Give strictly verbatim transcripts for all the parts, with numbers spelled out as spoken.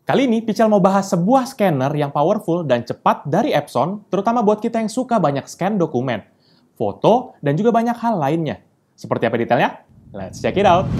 Kali ini Pichel mau bahas sebuah scanner yang powerful dan cepat dari Epson, terutama buat kita yang suka banyak scan dokumen, foto, dan juga banyak hal lainnya. Seperti apa detailnya? Let's check it out!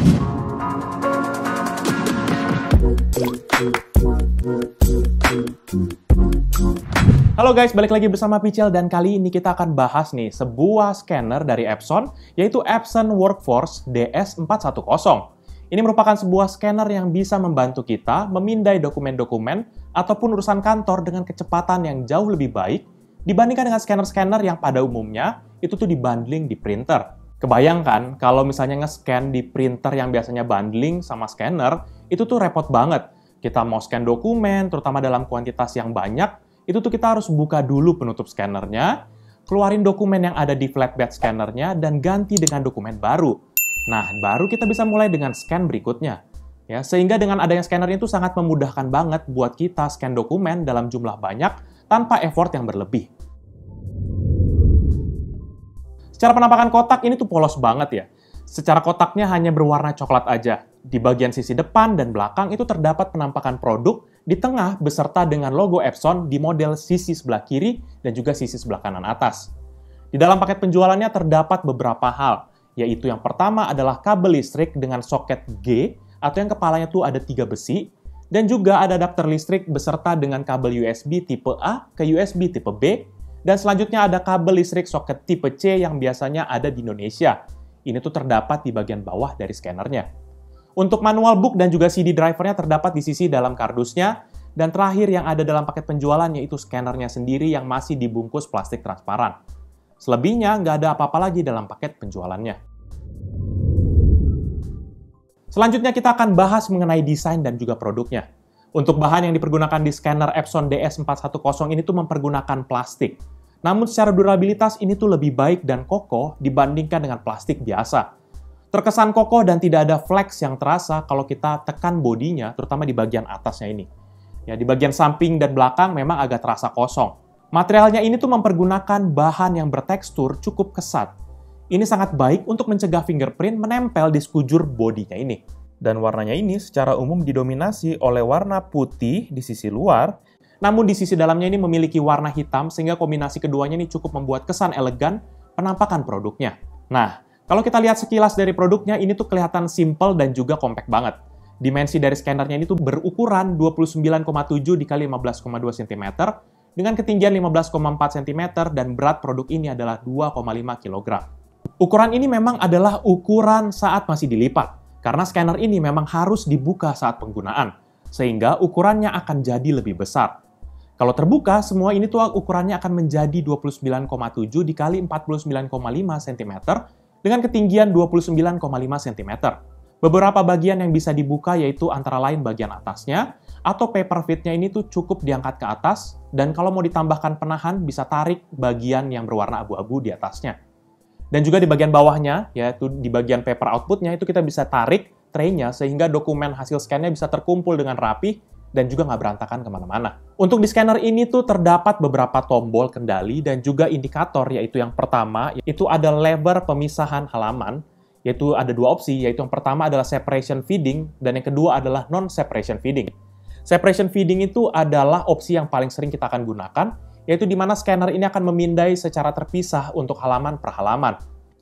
Halo guys, balik lagi bersama Pichel dan kali ini kita akan bahas nih sebuah scanner dari Epson, yaitu Epson Workforce D S empat sepuluh. Ini merupakan sebuah scanner yang bisa membantu kita memindai dokumen-dokumen ataupun urusan kantor dengan kecepatan yang jauh lebih baik dibandingkan dengan scanner-scanner yang pada umumnya itu tuh dibundling di printer. Kebayangkan kalau misalnya nge-scan di printer yang biasanya bundling sama scanner, itu tuh repot banget. Kita mau scan dokumen, terutama dalam kuantitas yang banyak, itu tuh kita harus buka dulu penutup scannernya, keluarin dokumen yang ada di flatbed scannernya, dan ganti dengan dokumen baru. Nah, baru kita bisa mulai dengan scan berikutnya. Ya, sehingga dengan adanya scanner itu sangat memudahkan banget buat kita scan dokumen dalam jumlah banyak tanpa effort yang berlebih. Secara penampakan kotak ini tuh polos banget ya. Secara kotaknya hanya berwarna coklat aja. Di bagian sisi depan dan belakang itu terdapat penampakan produk di tengah beserta dengan logo Epson di model sisi sebelah kiri dan juga sisi sebelah kanan atas. Di dalam paket penjualannya terdapat beberapa hal, yaitu yang pertama adalah kabel listrik dengan soket G atau yang kepalanya tuh ada tiga besi, dan juga ada adapter listrik beserta dengan kabel U S B tipe A ke U S B tipe B, dan selanjutnya ada kabel listrik soket tipe C yang biasanya ada di Indonesia. Ini tuh terdapat di bagian bawah dari scannernya. Untuk manual book dan juga C D drivernya terdapat di sisi dalam kardusnya, dan terakhir yang ada dalam paket penjualan yaitu scannernya sendiri yang masih dibungkus plastik transparan. Selebihnya nggak ada apa-apa lagi dalam paket penjualannya. Selanjutnya kita akan bahas mengenai desain dan juga produknya. Untuk bahan yang dipergunakan di scanner Epson D S empat sepuluh ini tuh mempergunakan plastik. Namun secara durabilitas ini tuh lebih baik dan kokoh dibandingkan dengan plastik biasa. Terkesan kokoh dan tidak ada flex yang terasa kalau kita tekan bodinya, terutama di bagian atasnya ini. Ya, di bagian samping dan belakang memang agak terasa kosong. Materialnya ini tuh mempergunakan bahan yang bertekstur cukup kesat. Ini sangat baik untuk mencegah fingerprint menempel di sekujur bodinya ini. Dan warnanya ini secara umum didominasi oleh warna putih di sisi luar, namun di sisi dalamnya ini memiliki warna hitam sehingga kombinasi keduanya ini cukup membuat kesan elegan penampakan produknya. Nah, kalau kita lihat sekilas dari produknya, ini tuh kelihatan simple dan juga compact banget. Dimensi dari scannernya ini tuh berukuran dua puluh sembilan koma tujuh dikali lima belas koma dua sentimeter dengan ketinggian lima belas koma empat sentimeter dan berat produk ini adalah dua koma lima kilogram. Ukuran ini memang adalah ukuran saat masih dilipat, karena scanner ini memang harus dibuka saat penggunaan, sehingga ukurannya akan jadi lebih besar. Kalau terbuka, semua ini tuh ukurannya akan menjadi dua puluh sembilan koma tujuh dikali empat puluh sembilan koma lima sentimeter dengan ketinggian dua puluh sembilan koma lima sentimeter. Beberapa bagian yang bisa dibuka yaitu antara lain bagian atasnya, atau paper fit-nya ini tuh cukup diangkat ke atas, dan kalau mau ditambahkan penahan bisa tarik bagian yang berwarna abu-abu di atasnya. Dan juga di bagian bawahnya, yaitu di bagian paper output-nya, itu kita bisa tarik tray-nya sehingga dokumen hasil scan-nya bisa terkumpul dengan rapi dan juga nggak berantakan kemana-mana. Untuk di scanner ini tuh terdapat beberapa tombol kendali dan juga indikator, yaitu yang pertama, yaitu ada lever pemisahan halaman, yaitu ada dua opsi, yaitu yang pertama adalah separation feeding, dan yang kedua adalah non-separation feeding. Separation feeding itu adalah opsi yang paling sering kita akan gunakan, yaitu di mana scanner ini akan memindai secara terpisah untuk halaman per halaman.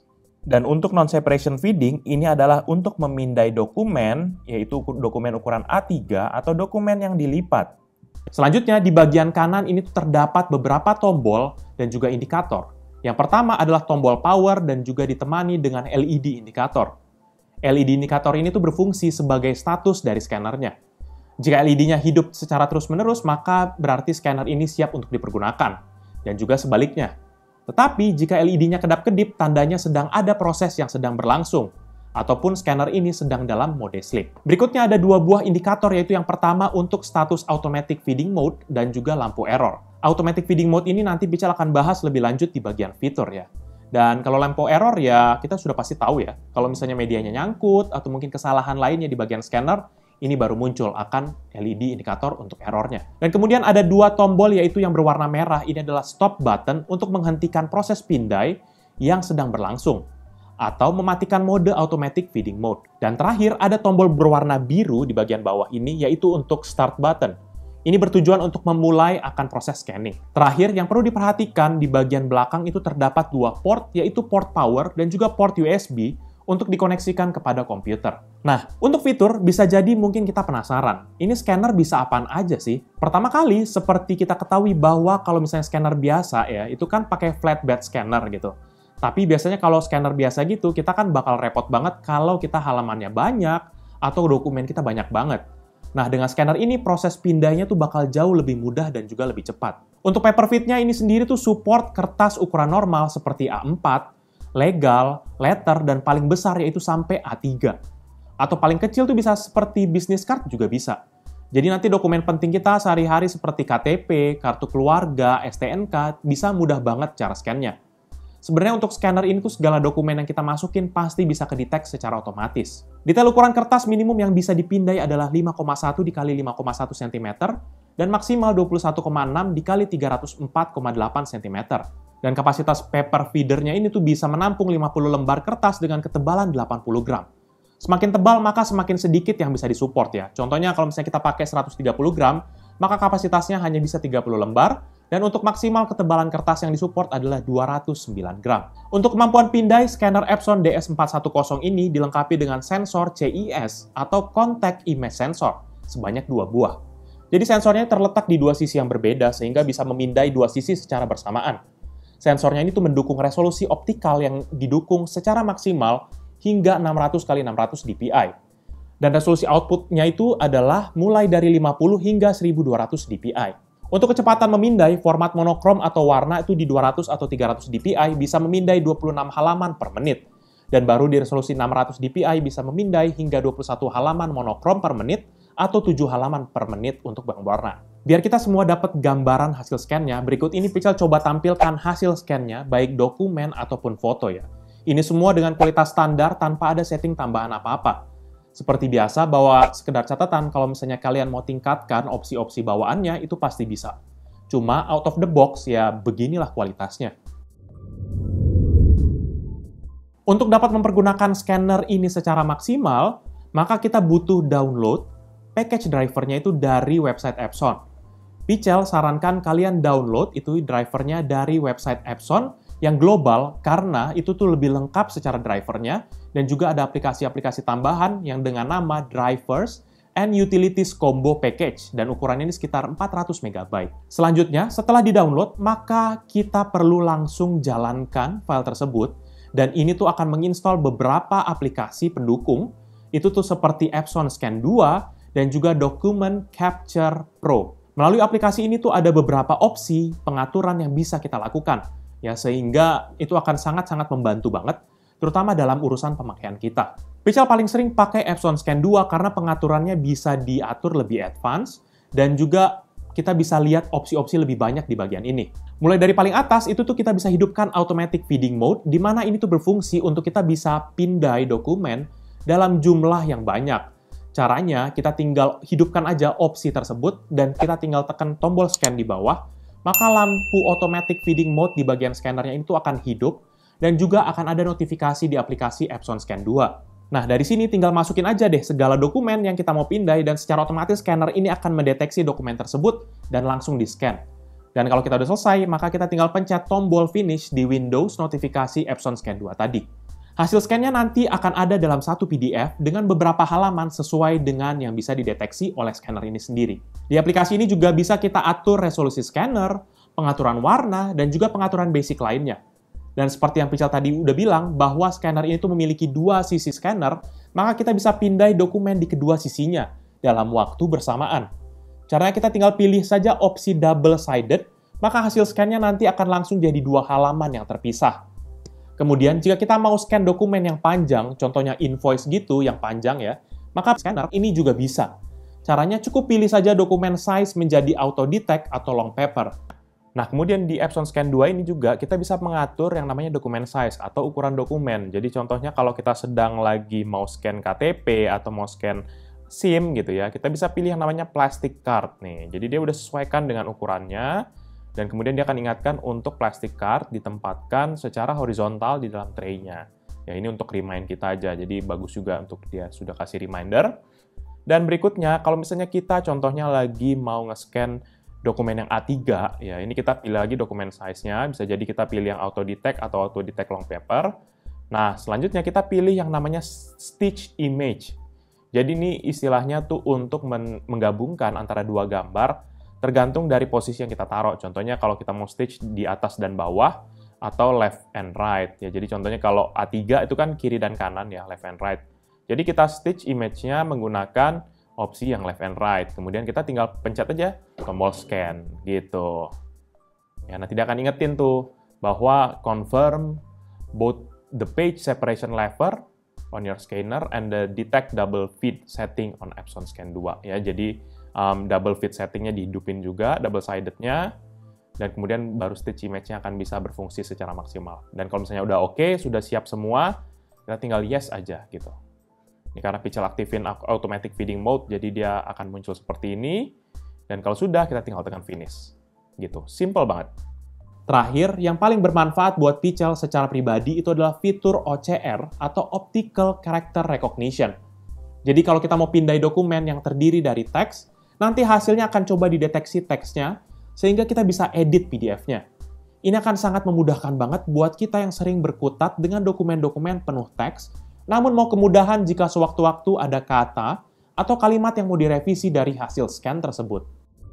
Dan untuk non-separation feeding, ini adalah untuk memindai dokumen, yaitu dokumen ukuran A tiga atau dokumen yang dilipat. Selanjutnya, di bagian kanan ini terdapat beberapa tombol dan juga indikator. Yang pertama adalah tombol power dan juga ditemani dengan L E D indikator. L E D indikator ini tuh berfungsi sebagai status dari scannernya. Jika L E D-nya hidup secara terus-menerus, maka berarti scanner ini siap untuk dipergunakan. Dan juga sebaliknya. Tetapi, jika L E D-nya kedap-kedip, tandanya sedang ada proses yang sedang berlangsung. Ataupun scanner ini sedang dalam mode sleep. Berikutnya ada dua buah indikator, yaitu yang pertama untuk status automatic feeding mode dan juga lampu error. Automatic feeding mode ini nanti Pichel akan bahas lebih lanjut di bagian fitur ya. Dan kalau lampu error ya, kita sudah pasti tahu ya. Kalau misalnya medianya nyangkut, atau mungkin kesalahan lainnya di bagian scanner, ini baru muncul akan L E D indikator untuk errornya. Dan kemudian ada dua tombol yaitu yang berwarna merah, ini adalah stop button untuk menghentikan proses pindai yang sedang berlangsung. atau mematikan mode automatic feeding mode. Dan terakhir, ada tombol berwarna biru di bagian bawah ini, yaitu untuk start button. Ini bertujuan untuk memulai akan proses scanning. Terakhir, yang perlu diperhatikan di bagian belakang itu terdapat dua port, yaitu port power dan juga port U S B untuk dikoneksikan kepada komputer. Nah, untuk fitur, bisa jadi mungkin kita penasaran, ini scanner bisa apaan aja sih? Pertama kali, seperti kita ketahui bahwa kalau misalnya scanner biasa ya, itu kan pakai flatbed scanner gitu. Tapi biasanya kalau scanner biasa gitu, kita kan bakal repot banget kalau kita halamannya banyak atau dokumen kita banyak banget. Nah, dengan scanner ini proses pindahnya tuh bakal jauh lebih mudah dan juga lebih cepat. Untuk paper fit-nya ini sendiri tuh support kertas ukuran normal seperti A empat, legal, letter, dan paling besar yaitu sampai A tiga. Atau paling kecil tuh bisa seperti business card juga bisa. Jadi nanti dokumen penting kita sehari-hari seperti K T P, kartu keluarga, S T N K, bisa mudah banget cara scan-nya. Sebenarnya untuk scanner ini tuh segala dokumen yang kita masukin pasti bisa kedetek secara otomatis. Detail ukuran kertas minimum yang bisa dipindai adalah lima koma satu dikali lima koma satu sentimeter dan maksimal dua puluh satu koma enam dikali tiga ratus empat koma delapan sentimeter. Dan kapasitas paper feeder-nya ini tuh bisa menampung lima puluh lembar kertas dengan ketebalan delapan puluh gram. Semakin tebal maka semakin sedikit yang bisa disupport ya. Contohnya kalau misalnya kita pakai seratus tiga puluh gram, maka kapasitasnya hanya bisa tiga puluh lembar, dan untuk maksimal ketebalan kertas yang disupport adalah dua ratus sembilan gram. Untuk kemampuan pindai, scanner Epson D S empat satu nol ini dilengkapi dengan sensor C I S atau Contact Image Sensor sebanyak dua buah. Jadi sensornya terletak di dua sisi yang berbeda sehingga bisa memindai dua sisi secara bersamaan. Sensornya ini tuh mendukung resolusi optikal yang didukung secara maksimal hingga enam ratus kali enam ratus D P I. Dan resolusi output-nya itu adalah mulai dari lima puluh hingga seribu dua ratus D P I. Untuk kecepatan memindai, format monokrom atau warna itu di dua ratus atau tiga ratus D P I bisa memindai dua puluh enam halaman per menit. Dan baru di resolusi enam ratus D P I bisa memindai hingga dua puluh satu halaman monokrom per menit atau tujuh halaman per menit untuk berwarna. Biar kita semua dapat gambaran hasil scan-nya, berikut ini Pichel coba tampilkan hasil scan-nya, baik dokumen ataupun foto ya. Ini semua dengan kualitas standar tanpa ada setting tambahan apa-apa. Seperti biasa, bawa sekedar catatan kalau misalnya kalian mau tingkatkan opsi-opsi bawaannya, itu pasti bisa. Cuma out of the box, ya beginilah kualitasnya. Untuk dapat mempergunakan scanner ini secara maksimal, maka kita butuh download package drivernya itu dari website Epson. Pichel sarankan kalian download itu drivernya dari website Epson yang global karena itu tuh lebih lengkap secara drivernya dan juga ada aplikasi-aplikasi tambahan yang dengan nama Drivers and Utilities Combo Package dan ukurannya ini sekitar empat ratus megabyte. Selanjutnya, setelah di-download, maka kita perlu langsung jalankan file tersebut dan ini tuh akan menginstal beberapa aplikasi pendukung, itu tuh seperti Epson Scan dua dan juga Document Capture Pro. Melalui aplikasi ini tuh ada beberapa opsi pengaturan yang bisa kita lakukan, ya sehingga itu akan sangat-sangat membantu banget, terutama dalam urusan pemakaian kita. Pichel paling sering pakai Epson Scan dua karena pengaturannya bisa diatur lebih advance dan juga kita bisa lihat opsi-opsi lebih banyak di bagian ini. Mulai dari paling atas, itu tuh kita bisa hidupkan Automatic Feeding Mode, di mana ini tuh berfungsi untuk kita bisa pindai dokumen dalam jumlah yang banyak. Caranya, kita tinggal hidupkan aja opsi tersebut, dan kita tinggal tekan tombol scan di bawah, maka lampu Automatic Feeding Mode di bagian scannernya itu akan hidup, dan juga akan ada notifikasi di aplikasi Epson Scan dua. Nah, dari sini tinggal masukin aja deh segala dokumen yang kita mau pindai, dan secara otomatis scanner ini akan mendeteksi dokumen tersebut, dan langsung di-scan. Dan kalau kita udah selesai, maka kita tinggal pencet tombol finish di Windows notifikasi Epson Scan dua tadi. Hasil scan-nya nanti akan ada dalam satu P D F dengan beberapa halaman sesuai dengan yang bisa dideteksi oleh scanner ini sendiri. Di aplikasi ini juga bisa kita atur resolusi scanner, pengaturan warna, dan juga pengaturan basic lainnya. Dan seperti yang Pichel tadi udah bilang, bahwa scanner ini tuh memiliki dua sisi scanner, maka kita bisa pindai dokumen di kedua sisinya dalam waktu bersamaan. Caranya kita tinggal pilih saja opsi double-sided, maka hasil scan-nya nanti akan langsung jadi dua halaman yang terpisah. Kemudian, jika kita mau scan dokumen yang panjang, contohnya invoice gitu, yang panjang ya, maka scanner ini juga bisa. Caranya cukup pilih saja dokumen size menjadi auto-detect atau long paper. Nah, kemudian di Epson Scan dua ini juga kita bisa mengatur yang namanya dokumen size atau ukuran dokumen. Jadi contohnya kalau kita sedang lagi mau scan K T P atau mau scan SIM gitu ya, kita bisa pilih yang namanya plastic card nih. Jadi dia udah sesuaikan dengan ukurannya, dan kemudian dia akan ingatkan untuk plastic card ditempatkan secara horizontal di dalam tray-nya. Ya, ini untuk remind kita aja, jadi bagus juga untuk dia sudah kasih reminder. Dan berikutnya, kalau misalnya kita contohnya lagi mau nge-scan dokumen yang A tiga, ya ini kita pilih lagi dokumen size-nya, bisa jadi kita pilih yang auto detect atau auto detect long paper. Nah, selanjutnya kita pilih yang namanya stitch image. Jadi ini istilahnya tuh untuk menggabungkan antara dua gambar, tergantung dari posisi yang kita taruh. Contohnya kalau kita mau stitch di atas dan bawah, atau left and right. Ya, jadi contohnya kalau A tiga itu kan kiri dan kanan ya, left and right. Jadi kita stitch image-nya menggunakan opsi yang left and right. Kemudian kita tinggal pencet aja tombol scan, gitu. Ya, nanti dia akan ingetin tuh bahwa confirm both the page separation lever on your scanner and the detect double fit setting on Epson Scan dua. Ya, jadi um, double fit settingnya dihidupin juga, double sided-nya, dan kemudian baru stitch image-nya akan bisa berfungsi secara maksimal. Dan kalau misalnya udah oke, okay, sudah siap semua, kita tinggal yes aja gitu. Ini karena Pichel aktifin automatic feeding mode, jadi dia akan muncul seperti ini. Dan kalau sudah, kita tinggal tekan finish. Gitu, simple banget. Terakhir, yang paling bermanfaat buat Pichel secara pribadi itu adalah fitur O C R atau Optical Character Recognition. Jadi kalau kita mau pindai dokumen yang terdiri dari teks, nanti hasilnya akan coba dideteksi teksnya, sehingga kita bisa edit P D F-nya. Ini akan sangat memudahkan banget buat kita yang sering berkutat dengan dokumen-dokumen penuh teks, namun mau kemudahan jika sewaktu-waktu ada kata atau kalimat yang mau direvisi dari hasil scan tersebut.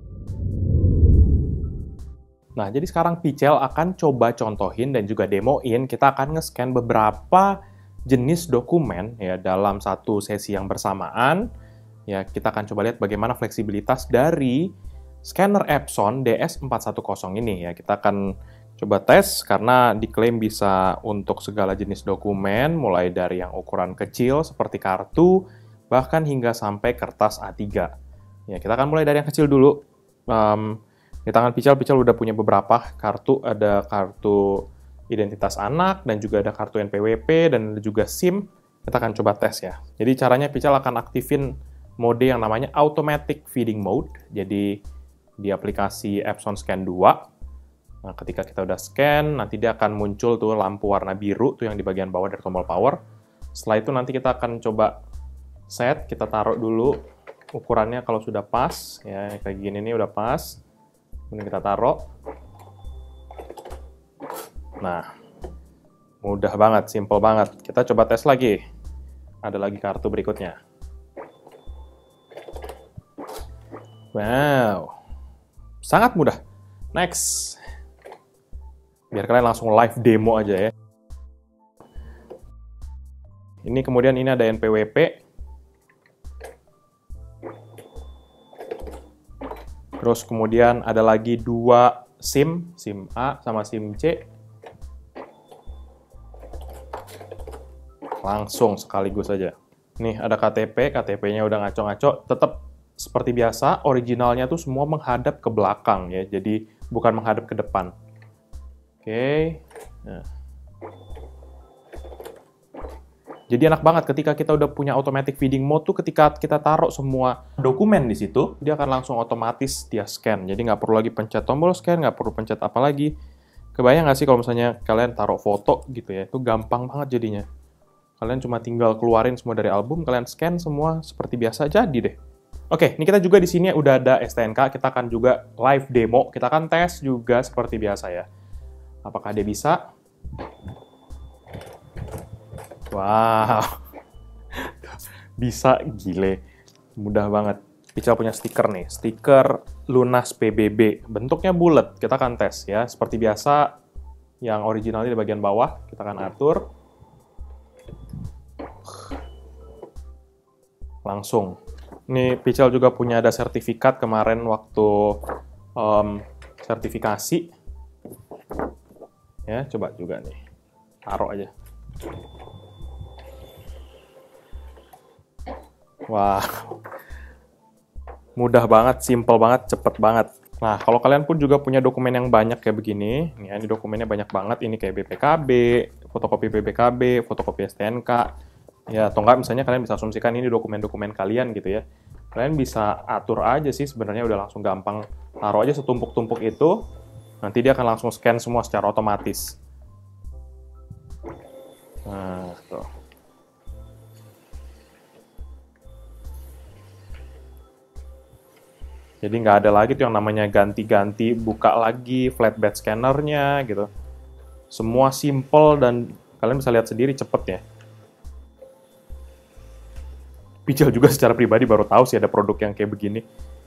Nah, jadi sekarang Pichel akan coba contohin dan juga demoin, kita akan nge-scan beberapa jenis dokumen ya dalam satu sesi yang bersamaan. Ya, kita akan coba lihat bagaimana fleksibilitas dari scanner Epson D S empat satu nol ini ya. Kita akan coba tes karena diklaim bisa untuk segala jenis dokumen, mulai dari yang ukuran kecil seperti kartu, bahkan hingga sampai kertas A tiga. Ya, kita akan mulai dari yang kecil dulu. Um, di tangan Pichel, Pichel udah punya beberapa kartu, ada kartu identitas anak, dan juga ada kartu N P W P, dan ada juga SIM. Kita akan coba tes ya. Jadi caranya Pichel akan aktifin mode yang namanya Automatic Feeding Mode. Jadi di aplikasi Epson Scan dua. Nah, ketika kita udah scan, nanti dia akan muncul tuh lampu warna biru tuh yang di bagian bawah dari tombol power. Setelah itu nanti kita akan coba set, kita taruh dulu ukurannya kalau sudah pas, ya kayak gini nih udah pas. Kemudian kita taruh. Nah, mudah banget, simple banget. Kita coba tes lagi. Ada lagi kartu berikutnya. Wow. Sangat mudah. Next. Biar kalian langsung live demo aja ya. Ini kemudian ini ada N P W P. Terus kemudian ada lagi dua SIM, SIM A sama SIM C. Langsung sekaligus aja. Nih ada K T P, K T P-nya udah ngaco-ngaco. Tetap seperti biasa, originalnya tuh semua menghadap ke belakang ya. Jadi bukan menghadap ke depan. Oke. Nah. Jadi enak banget ketika kita udah punya automatic feeding mode tuh, ketika kita taruh semua dokumen di situ, dia akan langsung otomatis dia scan. Jadi nggak perlu lagi pencet tombol scan, nggak perlu pencet apa lagi. Kebayang nggak sih kalau misalnya kalian taruh foto gitu ya, itu gampang banget jadinya. Kalian cuma tinggal keluarin semua dari album, kalian scan semua seperti biasa, jadi deh. Oke, ini kita juga di sini udah ada S T N K, kita akan juga live demo, kita akan tes juga seperti biasa ya. Apakah dia bisa? Wow, bisa, gile, mudah banget. Pichel punya stiker nih, stiker lunas P B B, bentuknya bulat. Kita akan tes ya, seperti biasa. Yang originalnya di bagian bawah, kita akan atur. Langsung. Ini Pichel juga punya ada sertifikat kemarin waktu um, sertifikasi. Ya, coba juga nih, taruh aja. Wah, mudah banget, simple banget, cepet banget. Nah, kalau kalian pun juga punya dokumen yang banyak kayak begini, ya, ini dokumennya banyak banget, ini kayak B P K B, fotokopi B P K B, fotokopi S T N K, ya, atau enggak misalnya kalian bisa asumsikan ini dokumen-dokumen kalian gitu ya. Kalian bisa atur aja sih, sebenarnya udah langsung gampang, taruh aja setumpuk-tumpuk itu, nanti dia akan langsung scan semua secara otomatis. Nah, tuh. Jadi nggak ada lagi tuh yang namanya ganti-ganti, buka lagi flatbed scannernya gitu. Semua simple dan kalian bisa lihat sendiri cepet ya. Pichel juga secara pribadi baru tahu sih ada produk yang kayak begini.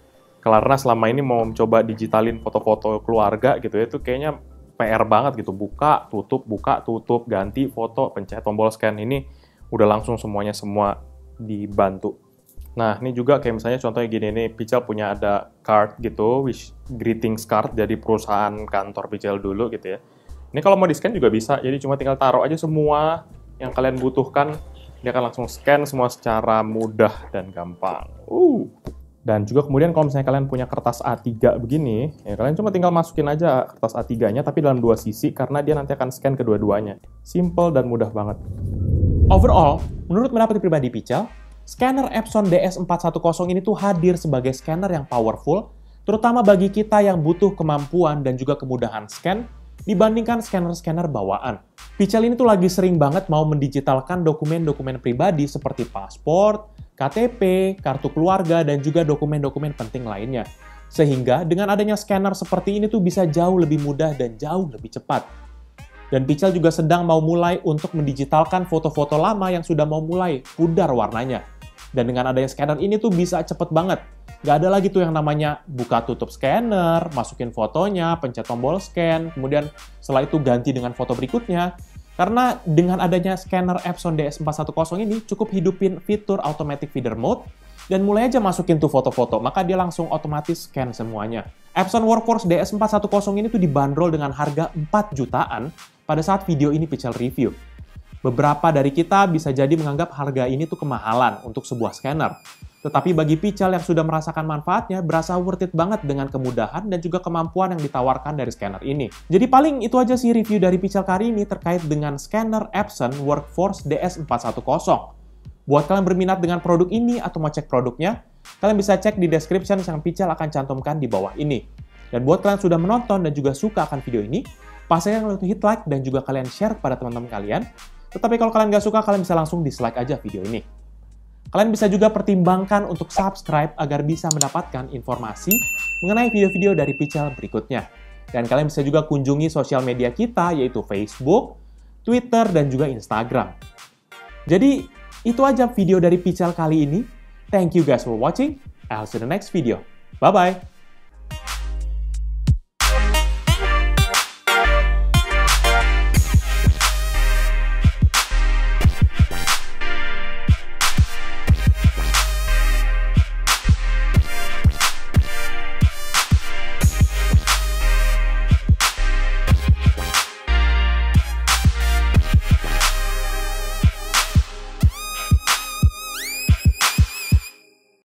Karena selama ini mau mencoba digitalin foto-foto keluarga gitu ya, itu kayaknya P R banget gitu. Buka, tutup, buka, tutup, ganti foto, pencet tombol scan. Ini udah langsung semuanya semua dibantu. Nah, ini juga kayak misalnya contohnya gini nih, Pichel punya ada card gitu, wish greetings card dari perusahaan kantor Pichel dulu gitu ya. Ini kalau mau di-scan juga bisa, jadi cuma tinggal taruh aja semua yang kalian butuhkan, dia akan langsung scan semua secara mudah dan gampang. Uh. Dan juga kemudian kalau misalnya kalian punya kertas A tiga begini, ya kalian cuma tinggal masukin aja kertas A tiga-nya tapi dalam dua sisi karena dia nanti akan scan kedua-duanya. Simple dan mudah banget. Overall, menurut pendapat pribadi Pichel, scanner Epson D S empat satu nol ini tuh hadir sebagai scanner yang powerful, terutama bagi kita yang butuh kemampuan dan juga kemudahan scan dibandingkan scanner-scanner bawaan. Pichel ini tuh lagi sering banget mau mendigitalkan dokumen-dokumen pribadi seperti paspor, K T P, kartu keluarga, dan juga dokumen-dokumen penting lainnya. Sehingga dengan adanya scanner seperti ini tuh bisa jauh lebih mudah dan jauh lebih cepat. Dan Pichel juga sedang mau mulai untuk mendigitalkan foto-foto lama yang sudah mau mulai pudar warnanya. Dan dengan adanya scanner ini tuh bisa cepet banget. Nggak ada lagi tuh yang namanya buka tutup scanner, masukin fotonya, pencet tombol scan, kemudian setelah itu ganti dengan foto berikutnya. Karena dengan adanya scanner Epson D S empat satu nol ini cukup hidupin fitur automatic feeder mode dan mulai aja masukin tuh foto-foto, maka dia langsung otomatis scan semuanya. Epson Workforce D S empat satu nol ini tuh dibanderol dengan harga empat jutaan pada saat video ini Pichel review. Beberapa dari kita bisa jadi menganggap harga ini tuh kemahalan untuk sebuah scanner. Tetapi bagi Pichel yang sudah merasakan manfaatnya, berasa worth it banget dengan kemudahan dan juga kemampuan yang ditawarkan dari scanner ini. Jadi paling itu aja sih review dari Pichel kali ini terkait dengan scanner Epson Workforce D S empat satu nol. Buat kalian berminat dengan produk ini atau mau cek produknya, kalian bisa cek di description yang Pichel akan cantumkan di bawah ini. Dan buat kalian sudah menonton dan juga suka akan video ini, pastikan kalian hit like dan juga kalian share kepada teman-teman kalian. Tetapi kalau kalian nggak suka, kalian bisa langsung dislike aja video ini. Kalian bisa juga pertimbangkan untuk subscribe agar bisa mendapatkan informasi mengenai video-video dari Pichel berikutnya. Dan kalian bisa juga kunjungi sosial media kita, yaitu Facebook, Twitter, dan juga Instagram. Jadi, itu aja video dari Pichel kali ini. Thank you guys for watching. I'll see you in the next video. Bye-bye!